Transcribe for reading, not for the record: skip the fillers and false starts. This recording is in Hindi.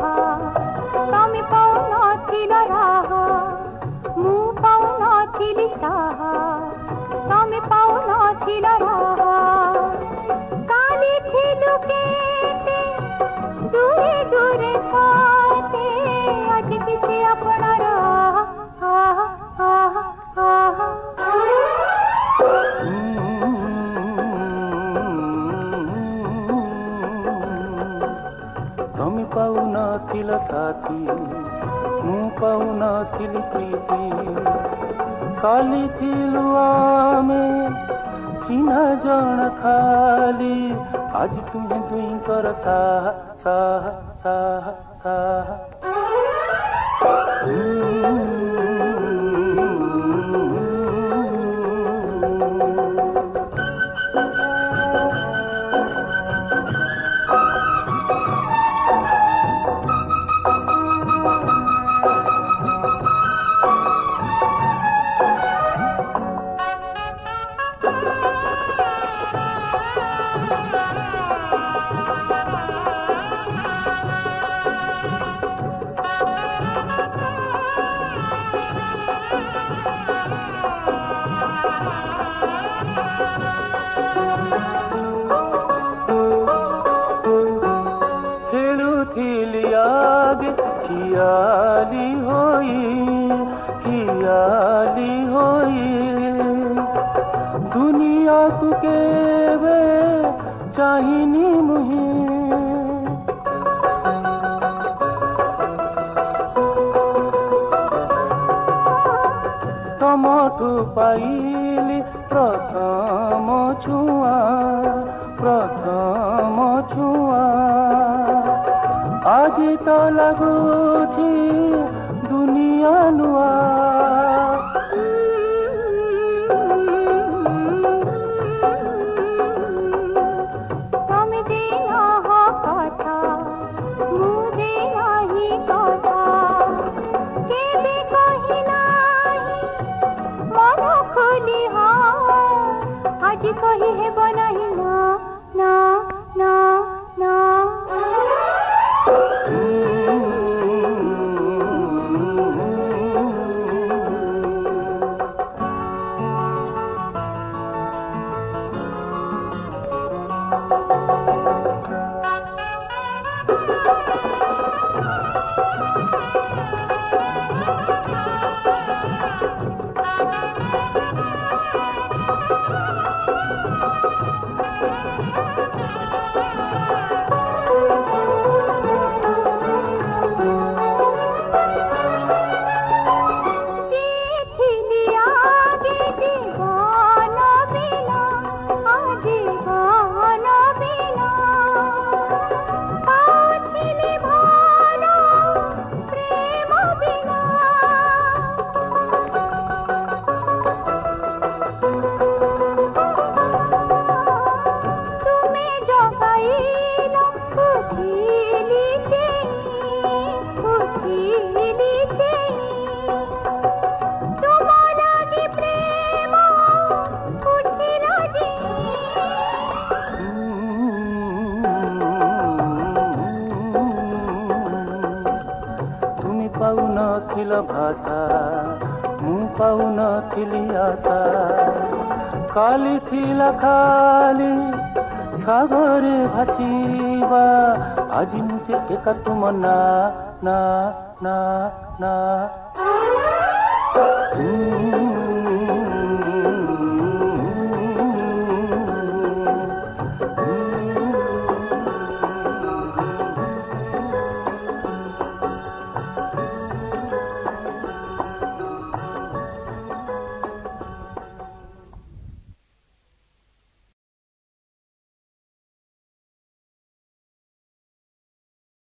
साहा तमे पाउनथिल राह मु पाउनथिली साहा तमे पाउनथिल राह काली थिलु केते दूरे दूरे साथे आज किसे अपनार तमी पाउनथिल साथी मु पाउनथिली प्रीति काली थिलु आमे चिना जण खाली आज तुम्हें दुईकर साहा साहा साहा साहा खियाली होई दुनिया को केवे चाहिनी मुही तमठु पाइली प्रथम छुआ आज तो लगुछि दुनिया नुआ तमे देना हो कथा मु देना ही कथा केबे कहि नाही मन खोली आज कहि हेब नाही ना ना ना पाउनथिल भाषा मु पाउनथिली आशा काली थिला खाली सागरे भासिबा आज मुझे एका तुम ना ना ना ना